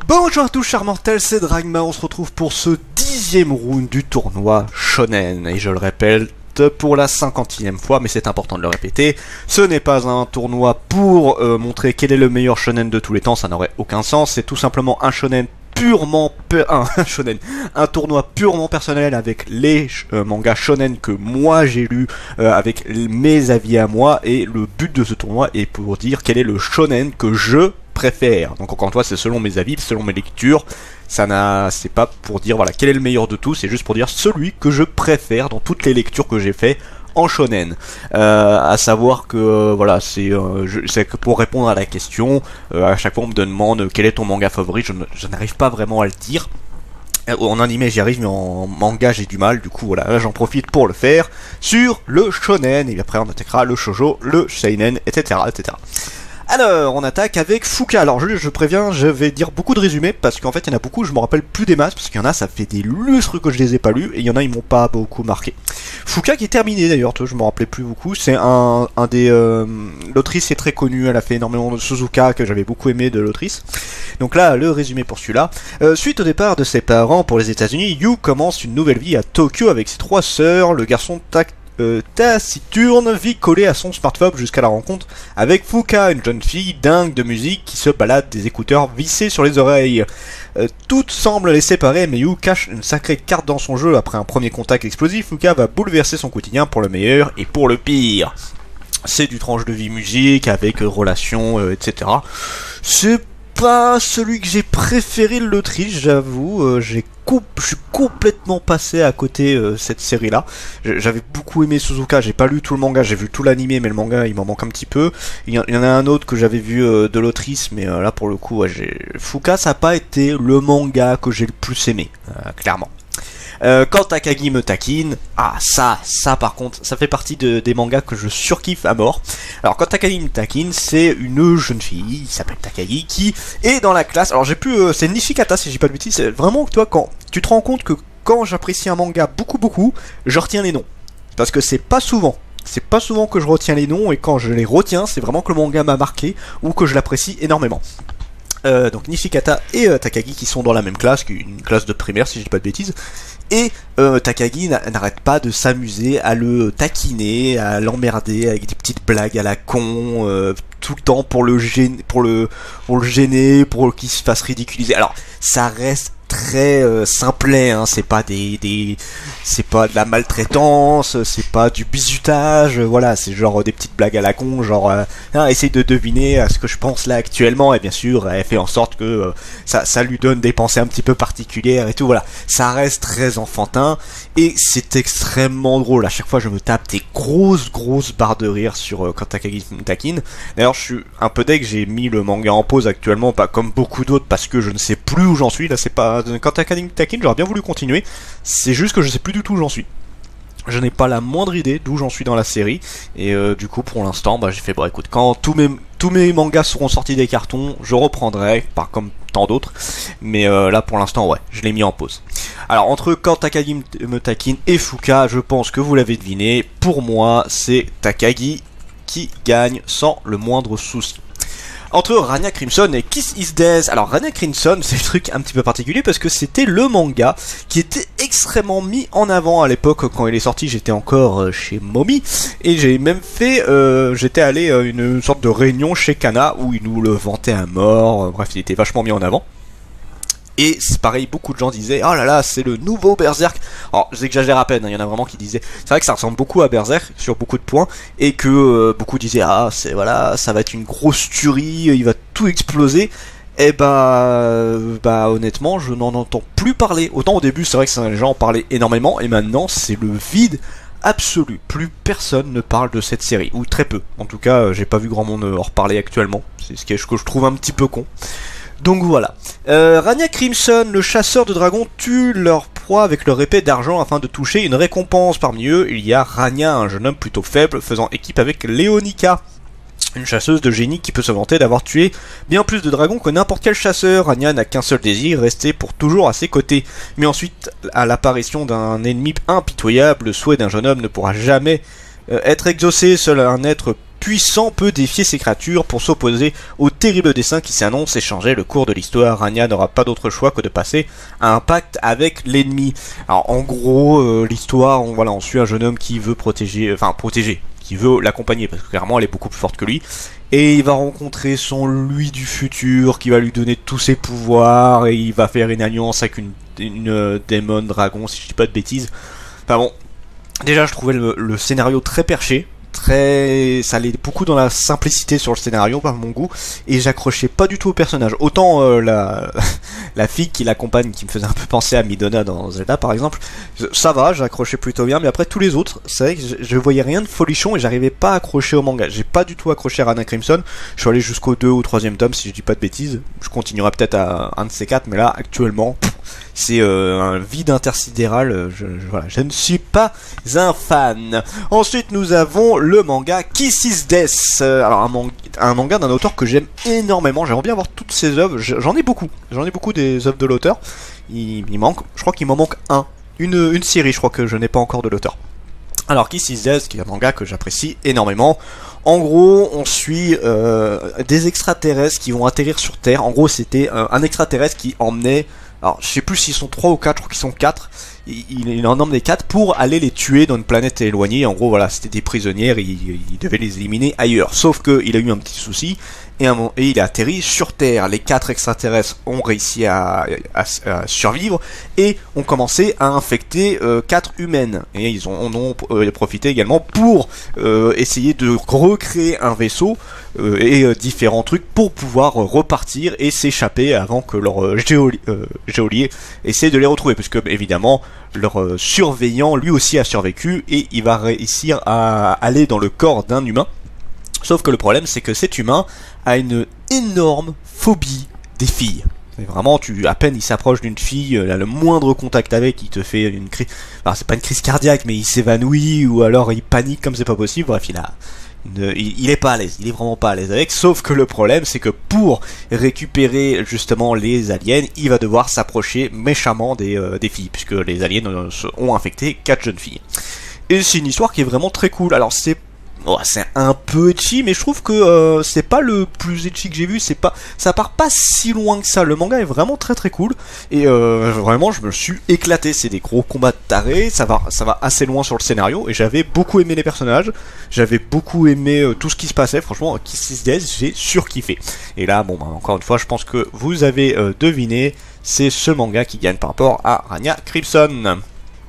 Bonjour à tous chers mortels, c'est Dragma, on se retrouve pour ce 10e round du tournoi Shonen. Et je le répète pour la 50e fois, mais c'est important de le répéter, ce n'est pas un tournoi pour montrer quel est le meilleur shonen de tous les temps, ça n'aurait aucun sens, c'est tout simplement un shonen purement un tournoi purement personnel avec les mangas shonen que moi j'ai lu, avec mes avis à moi, et le but de ce tournoi est pour dire quel est le shonen que je préfère. Donc encore une fois, c'est selon mes avis, selon mes lectures. C'est pas pour dire voilà quel est le meilleur de tous, c'est juste pour dire celui que je préfère dans toutes les lectures que j'ai fait en shonen. À savoir que voilà, c'est que pour répondre à la question, à chaque fois on me demande quel est ton manga favori, je n'arrive pas vraiment à le dire. En animé j'y arrive, mais en manga j'ai du mal, du coup voilà, là j'en profite pour le faire sur le shonen, et après on attaquera le shoujo, le seinen, etc. etc. Alors, on attaque avec Fuka. Alors, je préviens, je vais dire beaucoup de résumés, parce qu'en fait, il y en a beaucoup, je me rappelle plus des masses, parce qu'il y en a, ça fait des lustres que je les ai pas lus, et il y en a, ils m'ont pas beaucoup marqué. Fuka qui est terminé, d'ailleurs, je me rappelais plus beaucoup, c'est un des... l'autrice est très connue, elle a fait énormément de Suzuka, que j'avais beaucoup aimé de l'autrice. Donc là, le résumé pour celui-là. Suite au départ de ses parents pour les États-Unis, Yu commence une nouvelle vie à Tokyo avec ses 3 sœurs, le garçon taciturne vit collé à son smartphone jusqu'à la rencontre avec Fuka, une jeune fille dingue de musique qui se balade des écouteurs vissés sur les oreilles. Toutes semblent les séparer, mais Yu cache une sacrée carte dans son jeu. Après un premier contact explosif, Fuka va bouleverser son quotidien pour le meilleur et pour le pire. C'est du tranche de vie musique avec relations, etc. C'est pas celui que j'ai préféré de l'autrice, j'avoue. Je suis complètement passé à côté cette série-là. J'avais beaucoup aimé Suzuka, j'ai pas lu tout le manga, j'ai vu tout l'animé, mais le manga il m'en manque un petit peu. Il y en a un autre que j'avais vu de l'autrice, mais là pour le coup, Fuka ça a pas été le manga que j'ai le plus aimé, clairement. Quand Takagi me taquine, ça par contre, ça fait partie des mangas que je surkiffe à mort. Alors quand Takagi me taquine, c'est une jeune fille, qui s'appelle Takagi, qui est dans la classe, alors c'est Nishikata si j'ai pas de bêtises, c'est vraiment toi quand tu te rends compte que quand j'apprécie un manga beaucoup, je retiens les noms. Parce que c'est pas souvent que je retiens les noms, et quand je les retiens, c'est vraiment que le manga m'a marqué, ou que je l'apprécie énormément. Donc Nishikata et Takagi qui sont dans la même classe, une classe de primaire si je dis pas de bêtises, et Takagi n'arrête pas de s'amuser à le taquiner, à l'emmerder avec des petites blagues à la con, tout le temps pour le gêner, pour qu'il se fasse ridiculiser. Alors ça reste très simplet, hein, c'est pas c'est pas de la maltraitance, c'est pas du bizutage, voilà, c'est genre des petites blagues à la con, genre essaye de deviner ce que je pense là actuellement, et bien sûr elle fait en sorte que ça lui donne des pensées un petit peu particulières et tout, voilà, ça reste très enfantin et c'est extrêmement drôle. À chaque fois je me tape des grosses barres de rire sur quand Takagi me taquine. D'ailleurs je suis un peu deg, j'ai mis le manga en pause actuellement, pas comme beaucoup d'autres, parce que je ne sais plus où j'en suis. Là c'est pas quand Takagi me taquine, j'aurais bien voulu continuer, c'est juste que je sais plus du tout où j'en suis. Je n'ai pas la moindre idée d'où j'en suis dans la série, et du coup pour l'instant j'ai fait bon écoute, quand tous mes mangas seront sortis des cartons, je reprendrai, pas comme tant d'autres, mais là pour l'instant ouais, je l'ai mis en pause. Alors entre quand Takagi me taquine et Fuka, je pense que vous l'avez deviné, pour moi c'est Takagi qui gagne sans le moindre souci. Entre Rania Crimson et Kiss Is Death. Alors Rania Crimson, c'est un truc un petit peu particulier parce que c'était le manga qui était extrêmement mis en avant à l'époque quand il est sorti. J'étais encore chez Momi et j'ai même fait, j'étais allé à une sorte de réunion chez Kana où ils nous le vantaient à mort. Bref, il était vachement mis en avant. Et c'est pareil, beaucoup de gens disaient oh là là, c'est le nouveau Berserk. Alors j'exagère à peine, hein, il y en a vraiment qui disaient. C'est vrai que ça ressemble beaucoup à Berserk sur beaucoup de points, et que beaucoup disaient c'est voilà, ça va être une grosse tuerie, il va tout exploser. Et bah honnêtement, je n'en entends plus parler. Autant au début, c'est vrai que les gens en parlaient énormément, et maintenant c'est le vide absolu. Plus personne ne parle de cette série, ou très peu. En tout cas, j'ai pas vu grand monde en reparler actuellement. C'est ce que je trouve un petit peu con. Donc voilà. Rania Crimson, le chasseur de dragons, tue leur proie avec leur épée d'argent afin de toucher une récompense. Parmi eux, il y a Rania, un jeune homme plutôt faible, faisant équipe avec Leonika, une chasseuse de génie qui peut se vanter d'avoir tué bien plus de dragons que n'importe quel chasseur. Rania n'a qu'un seul désir, rester pour toujours à ses côtés. Mais ensuite, à l'apparition d'un ennemi impitoyable, le souhait d'un jeune homme ne pourra jamais être exaucé. Seul un être puissant peut défier ces créatures pour s'opposer au terrible destin qui s'annonce et changer le cours de l'histoire. Rania n'aura pas d'autre choix que de passer à un pacte avec l'ennemi. Alors en gros, l'histoire, on suit un jeune homme qui veut protéger, qui veut l'accompagner, parce que clairement elle est beaucoup plus forte que lui. Et il va rencontrer son lui du futur, qui va lui donner tous ses pouvoirs, et il va faire une alliance avec une démon dragon, si je dis pas de bêtises. Enfin bon, déjà je trouvais le scénario très perché, ça allait beaucoup dans la simplicité sur le scénario par mon goût, et j'accrochais pas du tout au personnage. Autant la fille qui l'accompagne, qui me faisait un peu penser à Midona dans Zelda par exemple, ça va, j'accrochais plutôt bien, mais après tous les autres, c'est vrai que je voyais rien de folichon et j'arrivais pas à accrocher au manga. J'ai pas du tout accroché à Rana Crimson, je suis allé jusqu'au 2 ou 3e tome si je dis pas de bêtises, je continuerai peut-être à un de ces 4, mais là actuellement, c'est un vide intersidéral, je ne suis pas un fan. Ensuite nous avons le manga Kiss is Death, alors un manga d'un auteur que j'aime énormément, j'aimerais bien voir toutes ses œuvres, j'en ai beaucoup des œuvres de l'auteur, il manque, je crois qu'il m'en manque une série je crois que je n'ai pas encore de l'auteur. Alors Kiss is Death, qui est un manga que j'apprécie énormément. En gros, on suit des extraterrestres qui vont atterrir sur Terre. En gros, c'était un extraterrestre qui emmenait, alors je sais plus s'ils sont 3 ou 4, je crois qu'ils sont 4. Il en emmenait 4 pour aller les tuer dans une planète éloignée. En gros, voilà, c'était des prisonnières, il devait les éliminer ailleurs. Sauf qu'il a eu un petit souci, et il a atterri sur Terre. Les 4 extraterrestres ont réussi à survivre, et ont commencé à infecter 4 humaines. Et ils en ont profité également pour essayer de recréer un vaisseau et différents trucs pour pouvoir repartir et s'échapper avant que leur géolier essaie de les retrouver, puisque évidemment leur surveillant lui aussi a survécu et il va réussir à aller dans le corps d'un humain. Sauf que le problème, c'est que cet humain a une énorme phobie des filles. Et vraiment, à peine il s'approche d'une fille, le moindre contact avec, il te fait une crise. Alors c'est pas une crise cardiaque, mais il s'évanouit ou alors il panique comme c'est pas possible. Bref, il est pas à l'aise, il est vraiment pas à l'aise avec. Sauf que le problème, c'est que pour récupérer justement les aliens, il va devoir s'approcher méchamment des filles, puisque les aliens ont infecté 4 jeunes filles. Et c'est une histoire qui est vraiment très cool. Alors c'est un peu etchi, mais je trouve que c'est pas le plus etchi que j'ai vu, ça part pas si loin que ça. Le manga est vraiment très très cool, et vraiment je me suis éclaté. C'est des gros combats de tarés, ça va assez loin sur le scénario, et j'avais beaucoup aimé les personnages, j'avais beaucoup aimé tout ce qui se passait. Franchement, Kiss is Death, j'ai surkiffé. Et là, encore une fois, je pense que vous avez deviné, c'est ce manga qui gagne par rapport à Rania Crimson.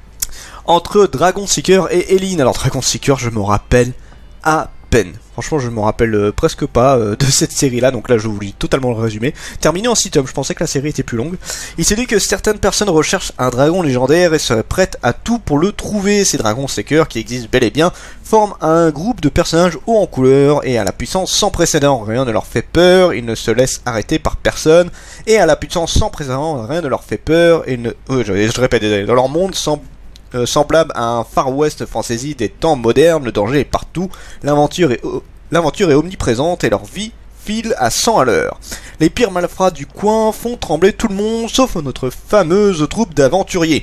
Entre Dragon Seeker et Eileen. Alors Dragon Seeker, je me rappelle à peine. Franchement, je me rappelle presque pas de cette série-là, donc là je vous lis totalement le résumé. Terminé en 6 tomes, je pensais que la série était plus longue. Il s'est dit que certaines personnes recherchent un dragon légendaire et seraient prêtes à tout pour le trouver. Ces dragons Seeker, qui existent bel et bien, forment un groupe de personnages hauts en couleur et à la puissance sans précédent. Rien ne leur fait peur, ils ne se laissent arrêter par personne, et à la puissance sans précédent, rien ne leur fait peur, et je répète, dans leur monde semblable à un Far West fantasy des temps modernes, le danger est partout, l'aventure est omniprésente et leur vie file à 100 à l'heure. Les pires malfrats du coin font trembler tout le monde, sauf notre fameuse troupe d'aventuriers,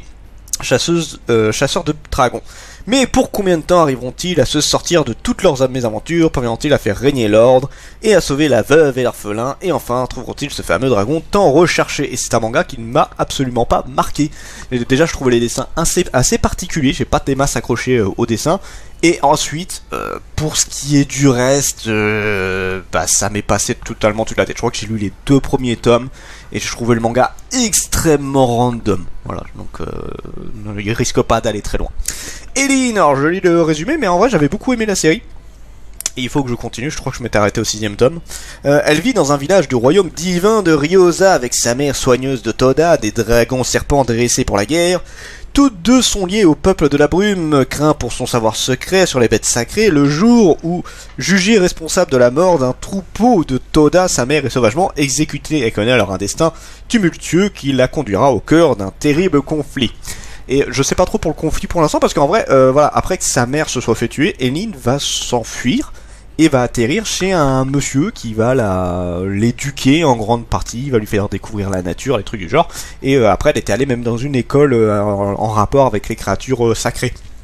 chasseurs de dragons. Mais pour combien de temps arriveront-ils à se sortir de toutes leurs mésaventures? Parviendront-ils à faire régner l'ordre et à sauver la veuve et l'orphelin? Et enfin, trouveront-ils ce fameux dragon tant recherché? Et c'est un manga qui ne m'a absolument pas marqué. Et déjà, je trouvais les dessins assez particuliers, j'ai pas des masses accrochées au dessin. Et ensuite, pour ce qui est du reste, ça m'est passé totalement toute la tête. Je crois que j'ai lu les 2 premiers tomes et je trouvais le manga extrêmement random. Voilà, donc il risque pas d'aller très loin. Eileen, alors je lis le résumé, mais en vrai j'avais beaucoup aimé la série. Et il faut que je continue, je crois que je m'étais arrêté au 6e tome. Elle vit dans un village du royaume divin de Ryosa avec sa mère soigneuse de Toda, des dragons serpents dressés pour la guerre. Toutes deux sont liées au peuple de la brume, craint pour son savoir secret sur les bêtes sacrées. Le jour où, jugée responsable de la mort d'un troupeau de Toda, sa mère est sauvagement exécutée. Elle connaît alors un destin tumultueux qui la conduira au cœur d'un terrible conflit. Et je sais pas trop pour le conflit pour l'instant, parce qu'en vrai, voilà, après que sa mère se soit fait tuer, Eileen va s'enfuir et va atterrir chez un monsieur qui va l'éduquer en grande partie, il va lui faire découvrir la nature, les trucs du genre, et après elle était allée même dans une école en rapport avec les créatures sacrées.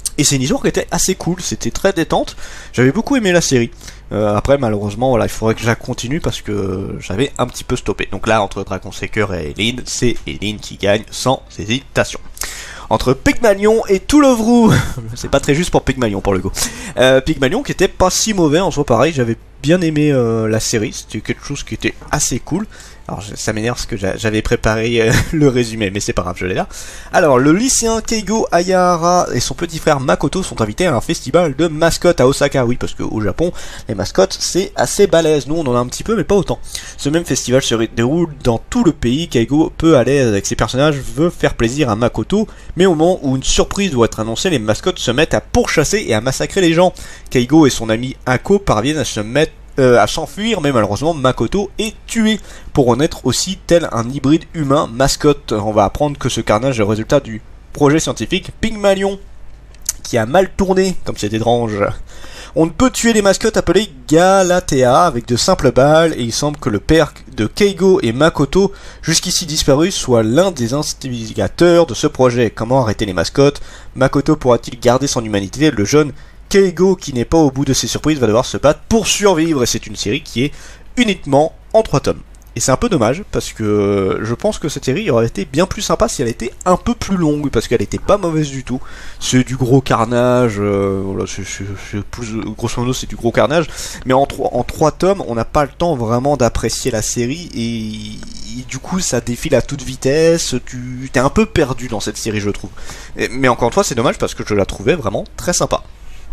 Et c'est une histoire qui était assez cool, c'était très détente, j'avais beaucoup aimé la série. Après malheureusement voilà, il faudrait que je la continue parce que j'avais un petit peu stoppé. Donc là entre Dragon Seeker et Eileen, c'est Eileen qui gagne sans hésitation. Entre Pygmalion et Toulouvroux, c'est pas très juste pour Pygmalion pour le coup. Pygmalion qui était pas si mauvais en soi, pareil, j'avais bien aimé la série, c'était quelque chose qui était assez cool. Alors ça m'énerve parce que j'avais préparé le résumé, mais c'est pas grave, je l'ai là. Alors le lycéen Keigo Ayahara et son petit frère Makoto sont invités à un festival de mascottes à Osaka. Oui, parce qu'au Japon, les mascottes c'est assez balèze, nous on en a un petit peu mais pas autant. Ce même festival se déroule dans tout le pays, Keigo, peu à l'aise avec ses personnages, veut faire plaisir à Makoto, mais au moment où une surprise doit être annoncée, les mascottes se mettent à pourchasser et à massacrer les gens. Keigo et son ami Ako parviennent à s'enfuir, mais malheureusement Makoto est tué pour en être aussi tel un hybride humain mascotte. On va apprendre que ce carnage est le résultat du projet scientifique Pygmalion qui a mal tourné, comme c'est étrange. On ne peut tuer les mascottes appelées Galatea avec de simples balles, et il semble que le père de Keigo et Makoto, jusqu'ici disparu, soit l'un des instigateurs de ce projet. Comment arrêter les mascottes? Makoto pourra-t-il garder son humanité? Le jeune Keigo, qui n'est pas au bout de ses surprises, va devoir se battre pour survivre, et c'est une série qui est uniquement en 3 tomes. Et c'est un peu dommage, parce que je pense que cette série aurait été bien plus sympa si elle était un peu plus longue, parce qu'elle était pas mauvaise du tout. C'est du gros carnage, voilà, grosso modo c'est du gros carnage, mais en 3 tomes, on n'a pas le temps vraiment d'apprécier la série, et du coup ça défile à toute vitesse, tu t'es un peu perdu dans cette série je trouve. Mais encore une fois c'est dommage parce que je la trouvais vraiment très sympa.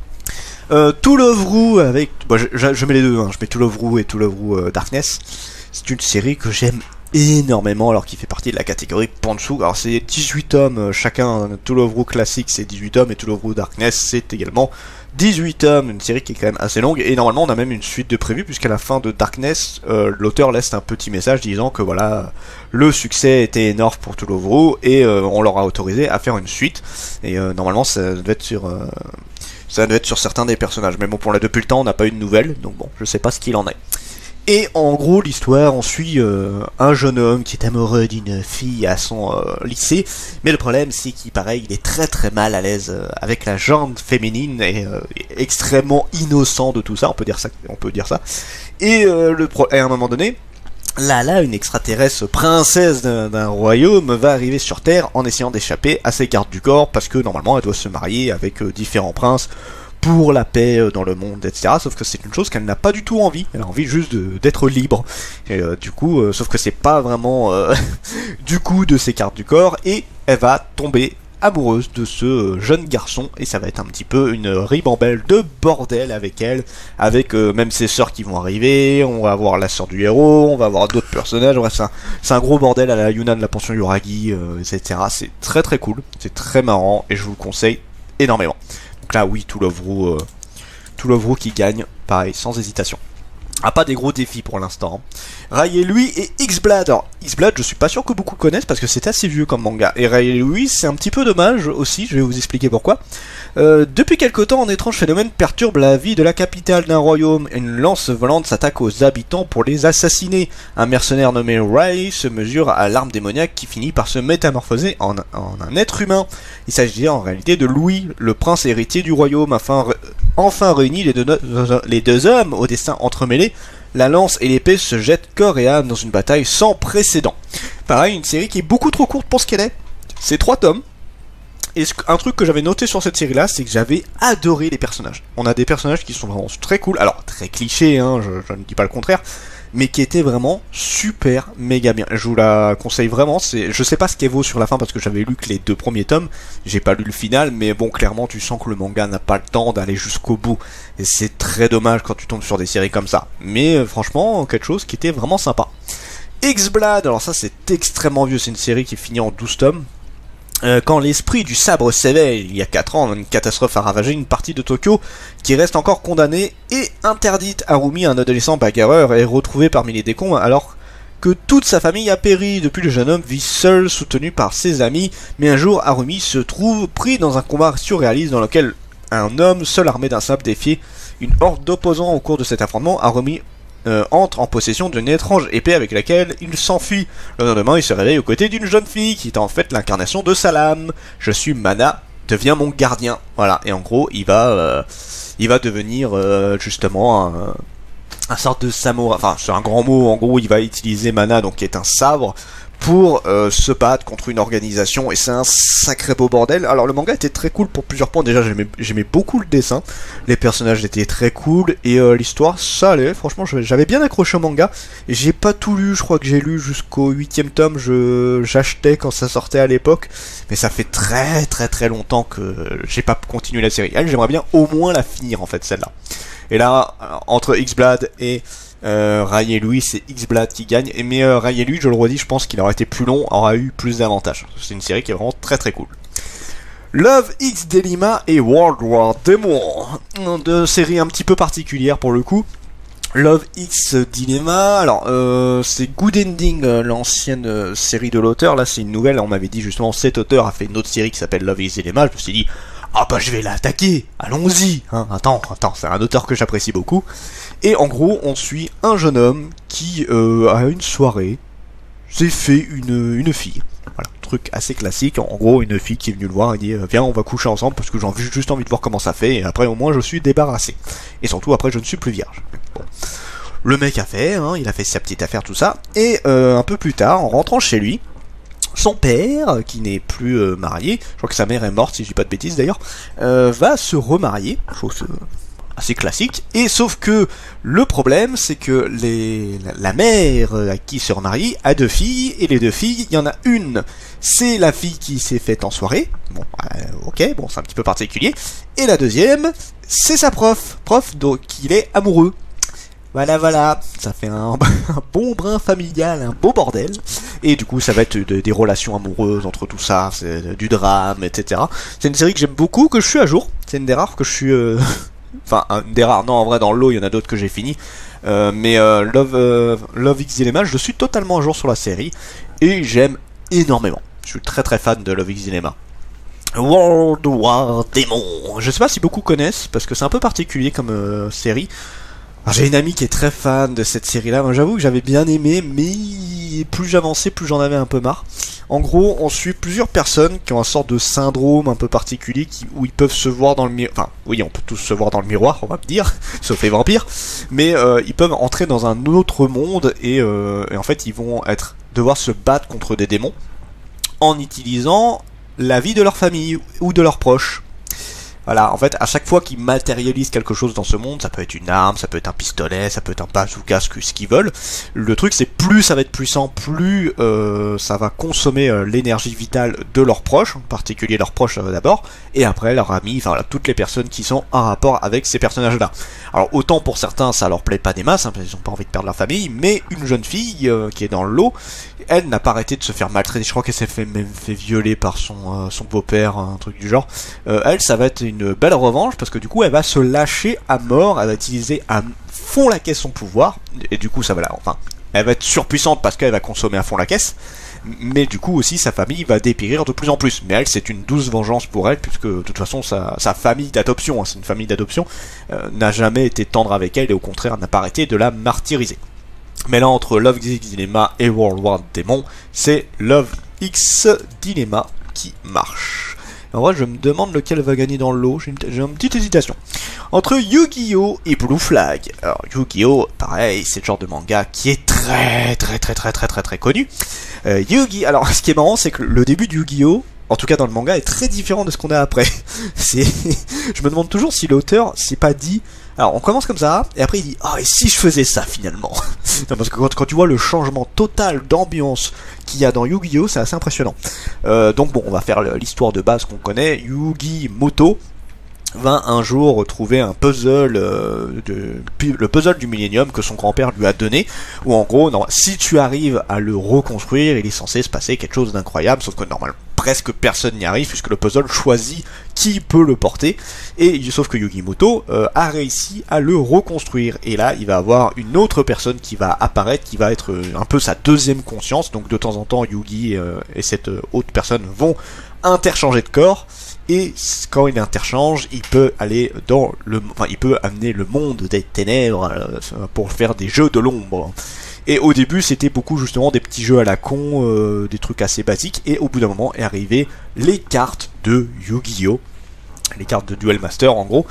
Toulouvroux avec... Bon, je mets les deux, hein. Je mets Toulouvroux et Toulouvroux Darkness. C'est une série que j'aime énormément alors qu'il fait partie de la catégorie Pantsu. Alors c'est 18 tomes chacun, Toulouvroux classique c'est 18 tomes et Toulouvroux Darkness c'est également 18 tomes, une série qui est quand même assez longue et normalement on a même une suite de prévu puisqu'à la fin de Darkness l'auteur laisse un petit message disant que voilà le succès était énorme pour Toulouvroux et on leur a autorisé à faire une suite et normalement ça devait être sur certains des personnages, mais bon pour là depuis le temps on n'a pas eu de nouvelles, donc bon je sais pas ce qu'il en est. Et en gros l'histoire on suit un jeune homme qui est amoureux d'une fille à son lycée, mais le problème c'est qu'il paraît il est très très mal à l'aise avec la gente féminine et extrêmement innocent de tout ça, on peut dire ça. Et à un moment donné, là, une extraterrestre princesse d'un royaume va arriver sur Terre en essayant d'échapper à ses gardes du corps parce que normalement elle doit se marier avec différents princes pour la paix dans le monde, etc. Sauf que c'est une chose qu'elle n'a pas du tout envie. Elle a envie juste d'être libre. Et du coup, sauf que c'est pas vraiment du coup de ses gardes du corps et elle va tomber amoureuse de ce jeune garçon et ça va être un petit peu une ribambelle de bordel avec elle, avec même ses sœurs qui vont arriver, on va avoir la sœur du héros, on va avoir d'autres personnages, bref c'est un gros bordel à la Yuna de la pension Yuragi, etc. C'est très très cool, c'est très marrant et je vous le conseille énormément. Donc là oui, Toulouvroux qui gagne, pareil, sans hésitation. Ah, pas des gros défis pour l'instant. Rai et lui et X-Blade. Alors, X-Blade, je suis pas sûr que beaucoup connaissent parce que c'est assez vieux comme manga. Et Rai et lui, c'est un petit peu dommage aussi, je vais vous expliquer pourquoi. Depuis quelque temps, un étrange phénomène perturbe la vie de la capitale d'un royaume. Une lance volante s'attaque aux habitants pour les assassiner. Un mercenaire nommé Rai se mesure à l'arme démoniaque qui finit par se métamorphoser en un être humain. Il s'agit en réalité de Louis, le prince héritier du royaume, enfin réunis les deux hommes au destin entremêlé. La lance et l'épée se jettent corps et âme dans une bataille sans précédent. Pareil, une série qui est beaucoup trop courte pour ce qu'elle est. C'est 3 tomes. Et un truc que j'avais noté sur cette série-là, c'est que j'avais adoré les personnages. On a des personnages qui sont vraiment très cool. Alors, très clichés, hein, je ne dis pas le contraire. Mais qui étaient vraiment super méga bien. Je vous la conseille vraiment. Je sais pas ce qu'elle vaut sur la fin parce que j'avais lu que les 2 premiers tomes. J'ai pas lu le final, mais bon, clairement, tu sens que le manga n'a pas le temps d'aller jusqu'au bout. Et c'est très dommage quand tu tombes sur des séries comme ça. Mais franchement, quelque chose qui était vraiment sympa. X-Blade, alors ça c'est extrêmement vieux. C'est une série qui finit en 12 tomes. Quand l'esprit du sabre s'éveille, il y a 4 ans, une catastrophe a ravagé une partie de Tokyo qui reste encore condamnée et interdite. Harumi, un adolescent bagarreur, est retrouvé parmi les décombres alors que toute sa famille a péri. Depuis, le jeune homme vit seul, soutenu par ses amis, mais un jour, Harumi se trouve pris dans un combat surréaliste dans lequel un homme, seul armé d'un sabre, défie une horde d'opposants. Au cours de cet affrontement, Harumi entre en possession d'une étrange épée avec laquelle il s'enfuit. Le lendemain, il se réveille aux côtés d'une jeune fille qui est en fait l'incarnation de sa lame. Je suis Mana devient mon gardien. Voilà, et en gros, il va devenir justement un sorte de samouraï. Enfin, c'est un grand mot. En gros, il va utiliser mana, donc qui est un sabre, pour se battre contre une organisation, et c'est un sacré beau bordel. Alors le manga était très cool pour plusieurs points. Déjà j'aimais beaucoup le dessin, les personnages étaient très cool, et l'histoire ça allait, franchement j'avais bien accroché au manga. J'ai pas tout lu, je crois que j'ai lu jusqu'au 8ème tome, j'achetais quand ça sortait à l'époque, mais ça fait très longtemps que j'ai pas continué la série. Elle, j'aimerais bien au moins la finir en fait, celle-là. Et là, entre X-Blade et Rai et Louis, c'est X-Blade qui gagne, mais Rai et Louis, je le redis, je pense qu'il aurait été plus long, aurait eu plus d'avantages. C'est une série qui est vraiment très cool. Love X Delima et World War Demon, deux séries un petit peu particulières pour le coup. Love X Dilemma, alors c'est Good Ending, l'ancienne série de l'auteur. Là c'est une nouvelle, on m'avait dit justement cet auteur a fait une autre série qui s'appelle Love X Dilemma. Je me suis dit, ah bah je vais l'attaquer, allons-y, hein. Attends, c'est un auteur que j'apprécie beaucoup. Et en gros on suit un jeune homme qui à une soirée s'est fait une fille. Voilà, truc assez classique. En gros, une fille qui est venue le voir et dit viens, on va coucher ensemble parce que j'ai juste envie de voir comment ça fait, et après au moins je suis débarrassé. Et surtout après je ne suis plus vierge. Bon. Le mec a fait, hein, il a fait sa petite affaire, tout ça, et un peu plus tard, en rentrant chez lui, son père, qui n'est plus marié, je crois que sa mère est morte si je dis pas de bêtises d'ailleurs, va se remarier, chose assez classique, et sauf que le problème c'est que la mère à qui se remarie a deux filles, et les deux filles, il y en a une, c'est la fille qui s'est faite en soirée, bon, ok, bon c'est un petit peu particulier, et la deuxième, c'est sa prof dont il est amoureux. Voilà, ça fait un bon brin familial, un beau bordel, et du coup ça va être des relations amoureuses entre tout ça, c'est du drame, etc. C'est une série que j'aime beaucoup, que je suis à jour, c'est une des rares que je suis... Enfin, une des rares, non en vrai dans le lot il y en a d'autres que j'ai fini, mais Love X Dilemma, je suis totalement à jour sur la série, et j'aime énormément, je suis très fan de Love X Dilemma. World War Demon, je sais pas si beaucoup connaissent, parce que c'est un peu particulier comme série. J'ai une amie qui est très fan de cette série-là. Moi, j'avoue que j'avais bien aimé, mais plus j'avançais, plus j'en avais un peu marre. En gros, on suit plusieurs personnes qui ont un sorte de syndrome un peu particulier où ils peuvent se voir dans le miroir. Enfin, oui, on peut tous se voir dans le miroir, on va me dire, sauf les vampires. Mais ils peuvent entrer dans un autre monde et en fait, ils vont devoir se battre contre des démons en utilisant la vie de leur famille ou de leurs proches. Voilà, en fait, à chaque fois qu'ils matérialisent quelque chose dans ce monde, ça peut être une arme, ça peut être un pistolet, ça peut être un bazooka, ce qu'ils veulent. Le truc, c'est plus ça va être puissant, plus ça va consommer l'énergie vitale de leurs proches, en particulier leurs proches d'abord, et après leurs amis, enfin voilà, toutes les personnes qui sont en rapport avec ces personnages-là. Alors autant pour certains, ça leur plaît pas des masses, hein, parce qu'ils ont pas envie de perdre leur famille, mais une jeune fille qui est dans le lot, elle n'a pas arrêté de se faire maltraiter. Je crois qu'elle s'est même fait violer par son beau-père, un truc du genre. Elle, ça va être une belle revanche parce que du coup, elle va se lâcher à mort. Elle va utiliser à fond la caisse son pouvoir, et du coup, ça va elle va être surpuissante parce qu'elle va consommer à fond la caisse. Mais du coup aussi, sa famille va dépérir de plus en plus. Mais elle, c'est une douce vengeance pour elle, puisque de toute façon, sa famille d'adoption, hein, c'est une famille d'adoption, n'a jamais été tendre avec elle et au contraire n'a pas arrêté de la martyriser. Mais là, entre Love X Dilemma et World War Demon, c'est Love X Dilemma qui marche. En vrai, je me demande lequel va gagner dans le lot, j'ai une petite hésitation. Entre Yu-Gi-Oh! Et Blue Flag. Alors, Yu-Gi-Oh! Pareil, c'est le genre de manga qui est très connu. Alors, ce qui est marrant, c'est que le début de Yu-Gi-Oh! En tout cas dans le manga, est très différent de ce qu'on a après. Je me demande toujours si l'auteur s'est pas dit... Alors on commence comme ça, et après il dit « Ah, et si je faisais ça finalement ?» Non, parce que quand tu vois le changement total d'ambiance qu'il y a dans Yu-Gi-Oh! C'est assez impressionnant. Donc bon, on va faire l'histoire de base qu'on connaît. Yugi Moto va un jour trouver un puzzle, le puzzle du Millennium que son grand-père lui a donné, où en gros, si tu arrives à le reconstruire, il est censé se passer quelque chose d'incroyable, sauf que normalement, presque personne n'y arrive, puisque le puzzle choisit qui peut le porter, et sauf que Yugimoto a réussi à le reconstruire, et là, il va avoir une autre personne qui va apparaître, qui va être un peu sa deuxième conscience, donc de temps en temps, Yugi et cette autre personne vont interchanger de corps, et quand il interchange, il peut aller il peut amener le monde des ténèbres pour faire des jeux de l'ombre. Et au début c'était beaucoup justement des petits jeux à la con, des trucs assez basiques, et au bout d'un moment est arrivé les cartes de Yu-Gi-Oh! Les cartes de Duel Master en gros,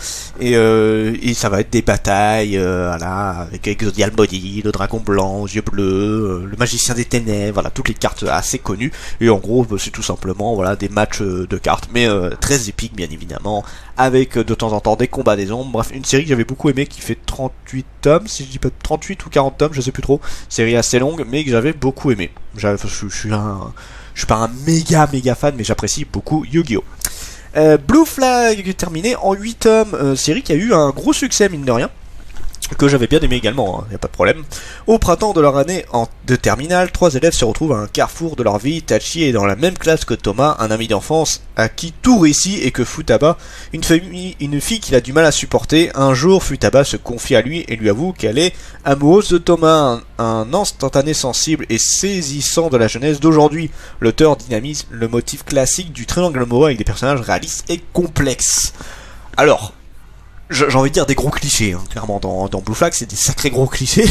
et ça va être des batailles voilà, avec Exodial Body, le dragon blanc aux yeux bleus, le magicien des ténèbres, voilà, toutes les cartes assez connues, et en gros c'est tout simplement voilà, des matchs de cartes, mais très épiques bien évidemment, avec de temps en temps des combats des ombres, bref, une série que j'avais beaucoup aimé qui fait 38 tomes, si je dis pas 38 ou 40 tomes, je sais plus trop, série assez longue, mais que j'avais beaucoup aimé. Je suis pas un méga fan, mais j'apprécie beaucoup Yu-Gi-Oh! Blue Flag terminé en 8 tomes, série qui a eu un gros succès mine de rien, que j'avais bien aimé également, y a pas de problème. Au printemps de leur année de terminale, 3 élèves se retrouvent à un carrefour de leur vie. Tachi est dans la même classe que Thomas, un ami d'enfance à qui tout réussit, et que Futaba, une fille qu'il a du mal à supporter. Un jour, Futaba se confie à lui et lui avoue qu'elle est amoureuse de Thomas, un instantané sensible et saisissant de la jeunesse d'aujourd'hui. L'auteur dynamise le motif classique du triangle amoureux avec des personnages réalistes et complexes. Alors, j'ai envie de dire des gros clichés, hein. Clairement dans Blue Flag c'est des sacrés gros clichés.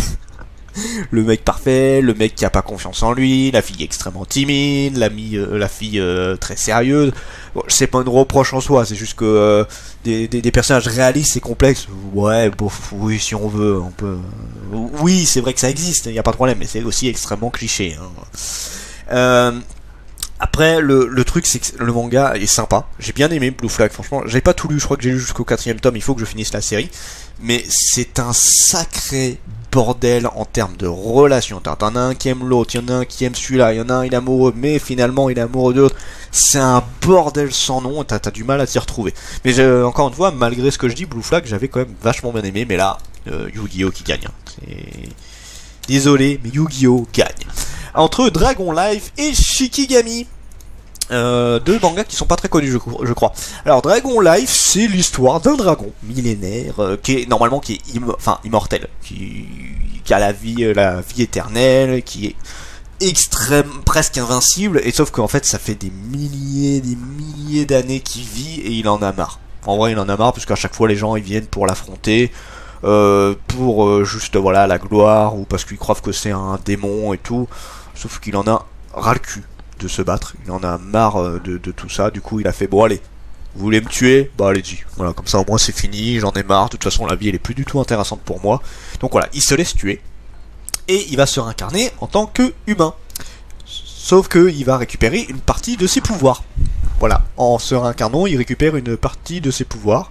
Le mec parfait, le mec qui a pas confiance en lui, la fille extrêmement timide, la fille très sérieuse. Bon, c'est pas une reproche en soi, c'est juste que des personnages réalistes et complexes, ouais, bon, oui, si on veut, on peut. Oui, c'est vrai que ça existe, y a pas de problème, mais c'est aussi extrêmement cliché, hein. Après, le truc, c'est que le manga est sympa. J'ai bien aimé Blue Flag, franchement. J'avais pas tout lu, je crois que j'ai lu jusqu'au 4ème tome, il faut que je finisse la série. Mais c'est un sacré bordel en termes de relations. T'en as un qui aime l'autre, il y en a un qui aime celui-là, il y en a un il est amoureux, mais finalement il est amoureux de l'autre. C'est un bordel sans nom, t'as du mal à t'y retrouver. Mais encore une fois, malgré ce que je dis, Blue Flag, j'avais quand même vachement bien aimé, mais là, Yu-Gi-Oh! Qui gagne. Désolé, mais Yu-Gi-Oh! Gagne. Entre Dragon Life et Shikigami. Deux mangas qui sont pas très connus je crois. Alors Dragon Life c'est l'histoire d'un dragon millénaire qui est normalement immortel, qui a la vie éternelle, qui est extrême, presque invincible, et sauf qu'en fait ça fait des milliers d'années qu'il vit et il en a marre. En vrai il en a marre parce qu'à chaque fois les gens ils viennent pour l'affronter. Pour juste voilà la gloire, ou parce qu'ils croient que c'est un démon et tout, sauf qu'il en a ras le cul de se battre, il en a marre de tout ça, du coup il a fait bon allez, vous voulez me tuer, bah allez-y, voilà, comme ça au moins c'est fini, j'en ai marre, de toute façon la vie elle est plus du tout intéressante pour moi, donc voilà, il se laisse tuer, et il va se réincarner en tant que humain, sauf que il va récupérer une partie de ses pouvoirs, voilà, en se réincarnant il récupère une partie de ses pouvoirs,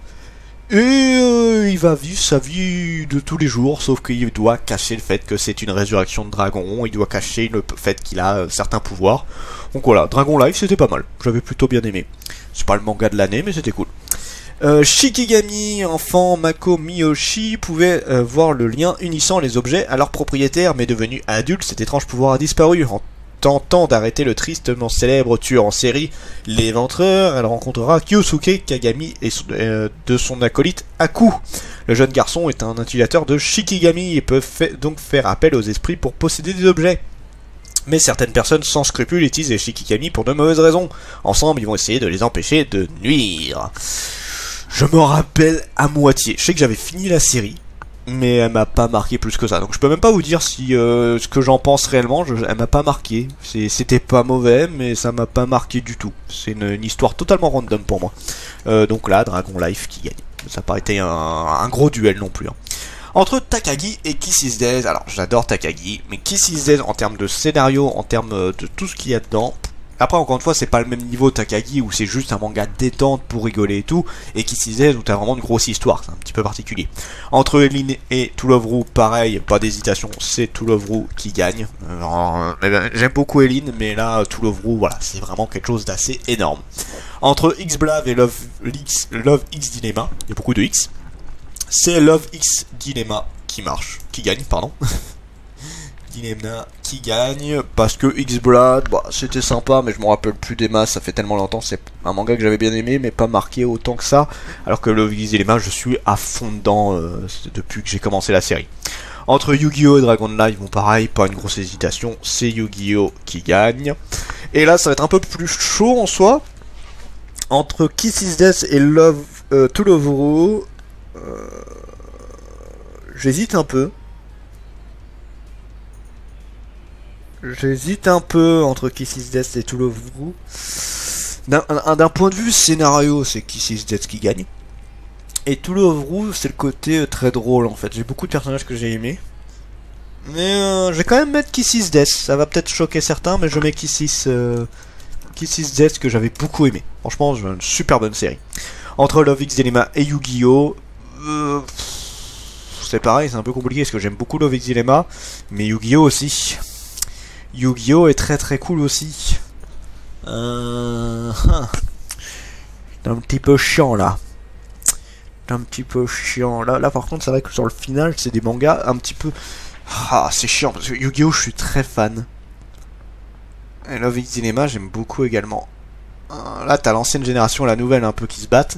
et il va vivre sa vie de tous les jours, sauf qu'il doit cacher le fait que c'est une résurrection de dragon, il doit cacher le fait qu'il a certains pouvoirs. Donc voilà, Dragon Life c'était pas mal, j'avais plutôt bien aimé. C'est pas le manga de l'année, mais c'était cool. Shikigami, enfant Mako Miyoshi, pouvait voir le lien unissant les objets à leur propriétaire, mais devenu adulte, cet étrange pouvoir a disparu. En tentant d'arrêter le tristement célèbre tueur en série, l'éventreur, elle rencontrera Kyosuke Kagami et de son acolyte Aku. Le jeune garçon est un utilisateur de Shikigami et peut donc faire appel aux esprits pour posséder des objets. Mais certaines personnes sans scrupules utilisent les Shikigami pour de mauvaises raisons. Ensemble, ils vont essayer de les empêcher de nuire. Je me rappelle à moitié. Je sais que j'avais fini la série, mais elle m'a pas marqué plus que ça. Donc je peux même pas vous dire si ce que j'en pense réellement, elle m'a pas marqué. C'était pas mauvais, mais ça m'a pas marqué du tout. C'est une histoire totalement random pour moi. Donc là, Dragon Life qui gagne. Ça n'a pas été un gros duel non plus. Hein. Entre Takagi et Kiss Is Dead, alors j'adore Takagi, mais Kiss Is Dead en termes de scénario, en termes de tout ce qu'il y a dedans... Après, encore une fois, c'est pas le même niveau Takagi où c'est juste un manga détente pour rigoler et tout, et Kiss Is Dead où t'as vraiment une grosse histoire, c'est un petit peu particulier. Entre Eileen et To Love Ru, pareil, pas d'hésitation, c'est To Love Ru qui gagne. J'aime beaucoup Eileen, mais là, To Love Ru, voilà, c'est vraiment quelque chose d'assez énorme. Entre X-Blav et Love X Dilemma, il y a beaucoup de X, c'est Love X Dilemma qui gagne, pardon. Dilemma qui gagne, parce que X-Blood, bah, c'était sympa, mais je me rappelle plus des masses, ça fait tellement longtemps, c'est un manga que j'avais bien aimé, mais pas marqué autant que ça, alors que Love X Dilemma, je suis à fond dedans depuis que j'ai commencé la série. Entre Yu-Gi-Oh! Et Dragon Life, bon pareil, pas une grosse hésitation, c'est Yu-Gi-Oh! Qui gagne. Et là, ça va être un peu plus chaud en soi. Entre Kiss Is Death et To Love Ru, j'hésite un peu. J'hésite un peu entre Kiss Is Death et Tool of Brew. D'un point de vue scénario, c'est Kiss Is Death qui gagne. Et Tool of Brew, c'est le côté très drôle en fait. J'ai beaucoup de personnages que j'ai aimés. Mais je vais quand même mettre Kiss Is Death. Ça va peut-être choquer certains, mais je mets Kiss Is Death que j'avais beaucoup aimé. Franchement, une super bonne série. Entre Love X Dilemma et Yu-Gi-Oh! C'est pareil, c'est un peu compliqué parce que j'aime beaucoup Love X Dilemma, mais Yu-Gi-Oh! Aussi. Yu-Gi-Oh! Est très très cool aussi. C'est un petit peu chiant là. Un petit peu chiant. Là par contre, c'est vrai que sur le final, c'est des mangas un petit peu. Ah, c'est chiant parce que Yu-Gi-Oh! Je suis très fan. Et Love X Dilemma, j'aime beaucoup également. Là, t'as l'ancienne génération, la nouvelle un peu qui se battent.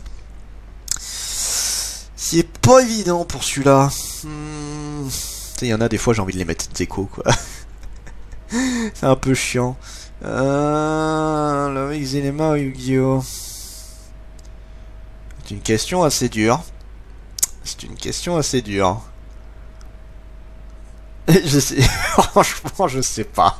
C'est pas évident pour celui-là. Il y en a des fois, j'ai envie de les mettre déco, quoi. C'est un peu chiant. Love X Dilemma ou Yu-Gi-Oh! C'est une question assez dure. C'est une question assez dure. Je sais, franchement, je sais pas.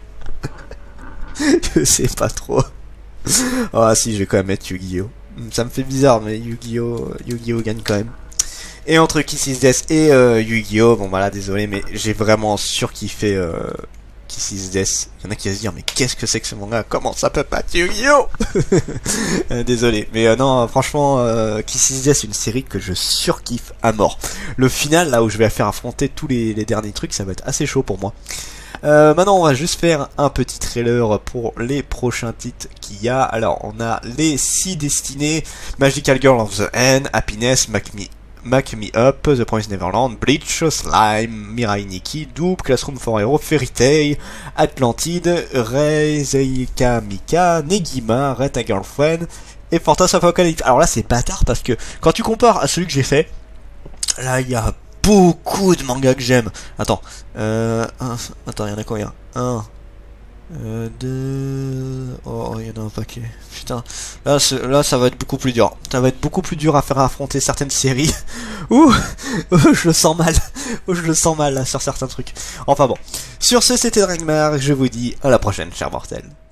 Je sais pas trop. Ah si, je vais quand même mettre Yu-Gi-Oh! Ça me fait bizarre, mais Yu-Gi-Oh! Gagne quand même. Et entre Kiss Is Death et Yu-Gi-Oh! Bon voilà, désolé, mais j'ai vraiment surkiffé Kiss Is Death. Il y en a qui vont se dire, mais qu'est-ce que c'est que ce manga? Comment ça peut pas être Yu-Gi-Oh! Désolé, mais non, franchement, Kiss Is Death, c'est une série que je surkiffe à mort. Le final, là où je vais faire affronter tous les derniers trucs, ça va être assez chaud pour moi. Maintenant on va juste faire un petit trailer pour les prochains titres qu'il y a. Alors on a les 6 destinés: Magical Girl of the End, Happiness, Make Me Up, The Promised Neverland, Bleach, Slime, Mirai Nikki, Double, Classroom for Hero, Fairy Tail, Atlantide, Reiseika Mika, Negima, Red a Girlfriend et Fortress of Apocalypse. Alors là c'est bâtard parce que quand tu compares à celui que j'ai fait, là il y a beaucoup de mangas que j'aime. Attends, attends, il y en a combien? 1, 2... Oh, il y en a un paquet. Putain, là, ça va être beaucoup plus dur. Ça va être beaucoup plus dur à faire affronter certaines séries. Ouh, je le sens mal. Je le sens mal là, sur certains trucs. Enfin bon. Sur ce, c'était Dragmar. Je vous dis à la prochaine, chers mortels.